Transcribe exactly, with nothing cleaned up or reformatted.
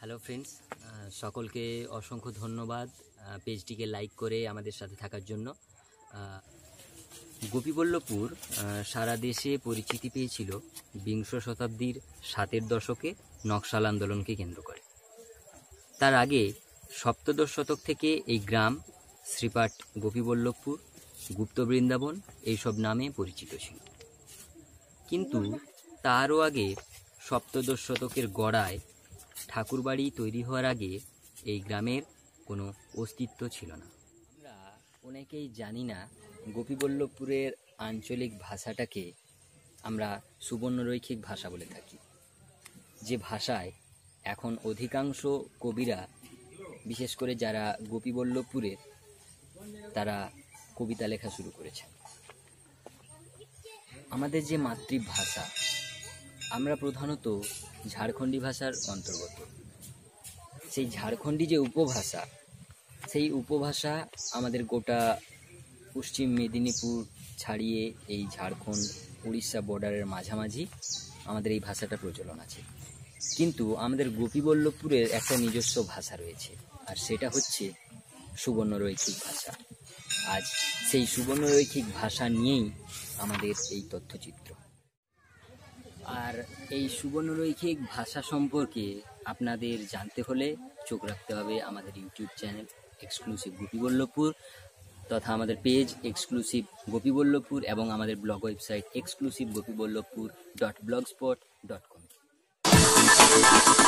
Hello friends, সকলকে অসংখ্য ধন্যবাদ পেজটিকে লাইক করে আমাদের সাথে থাকার জন্য। গোপীবল্লভপুর সারা দেশে পরিচিতি পেয়েছিল বিংশ শতাব্দীর সাতের দশকে নকশাল আন্দোলনকে কেন্দ্র করে। তার আগে সপ্তদশ শতক থেকে এই গ্রাম শ্রীপাঠ গোপীবল্লভপুর, গুপ্ত বৃন্দাবন এইসব নামে পরিচিত ছিল। কিন্তু তারও আগে সপ্তদশ শতকের গড়ায় ঠাকুরবাড়ি তৈরি হওয়ার আগে এই গ্রামের কোনো অস্তিত্ব ছিল না। আমরা অনেকেই জানি না গোপীবল্লভপুরের আঞ্চলিক ভাষাটাকে আমরা সুবর্ণরৈখিক ভাষা বলে থাকি, যে ভাষায় এখন অধিকাংশ কবিরা, বিশেষ করে যারা গোপীবল্লভপুরের, তারা কবিতা লেখা শুরু করেছেন। আমাদের যে মাতৃভাষা, আমরা প্রধানত ঝাড়খণ্ডী ভাষার অন্তর্গত। সেই ঝাড়খণ্ডী যে উপভাষা, সেই উপভাষা আমাদের গোটা পশ্চিম মেদিনীপুর ছাড়িয়ে এই ঝাড়খণ্ড উড়িষ্যা বর্ডারের মাঝামাঝি আমাদের এই ভাষাটা প্রচলন আছে। কিন্তু আমাদের গোপীবল্লভপুরের একটা নিজস্ব ভাষা রয়েছে, আর সেটা হচ্ছে সুবর্ণরৈখিক ভাষা। আজ সেই সুবর্ণরৈখিক ভাষা নিয়েই আমাদের এই তথ্যচিত্র। আর এই সুবর্ণরৈখিক ভাষা সম্পর্কে আপনাদের জানতে হলে চোখ রাখতে হবে আমাদের ইউটিউব চ্যানেল এক্সক্লুসিভ গোপীবল্লভপুর, তথা আমাদের পেজ এক্সক্লুসিভ গোপীবল্লভপুর এবং আমাদের blog website exclusive Gopiballavpur dot blogspot dot কম।